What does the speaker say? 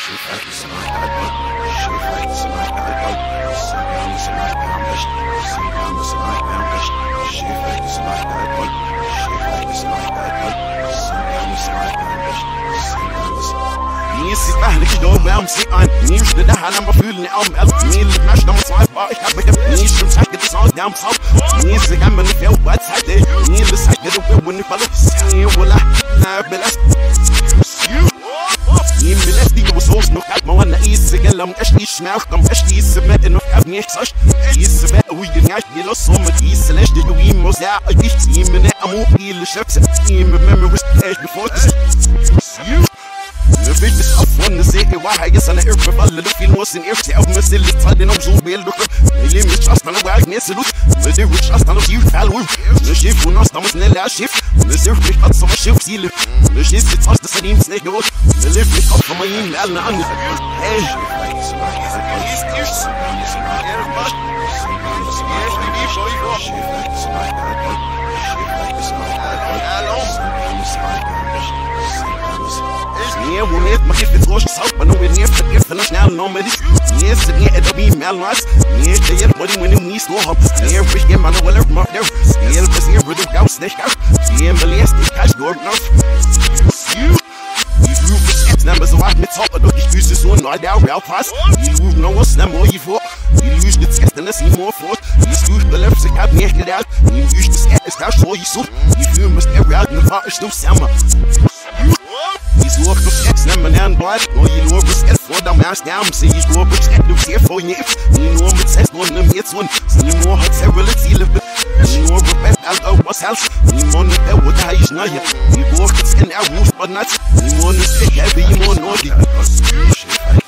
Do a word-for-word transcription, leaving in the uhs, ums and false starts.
Is eigenlijk door waarom zit aan nieuws de dag aan mijn voelen aan elk niet met dan zwaar waar ik heb ik niet zo zeg het is al down top niet ze gaan me niet veel wat het is niet de zeg dat we willen vallen zie wala na belast niet belast die was ons nog uit maar aan is ze gaan echt niet snel kom echt niet ze met nog heb niet zo is ze met hoe je niet die los om het is slash de we mos ja ik zie me net amor hele chefs in mijn memories echt before you The big is up on the city, why I guess on the air for all the film was in air to help me still it's hard enough to build up. The limit trust on the wild ness look. The rich trust on the you follow. The shift will not stop us in the shift. The surf me cut some shift seal. The shift it's us the same snake go. The lift me up from my email and hey. Yeah, we need my gift is wash out, but no we need to give the national normally. Yes, and yeah, it'll be malnourished. Yeah, they get money when we store up. Yeah, fish game on the well, mark there. Yeah, because here with the cow snake out. Yeah, Malaysia, cash door north. You, you do for numbers of what me talk, but don't use this one, not out, real fast. You know what's number you for. You lose the test and I see more for. You use the left to have me get out. You use the scat, it's not for you, so you must every out in the part, it's no summer. He's work for sex, number nine, boy. No, you know, respect for the mass down. Say he's work for sex, do here for you. You know, I'm sex, one of them hits one. So you know, how several it's he live. You know, respect out of what's else. You know, the hell with the high is not here. You work for skin out, but not. You know, the stick, heavy, you know, naughty.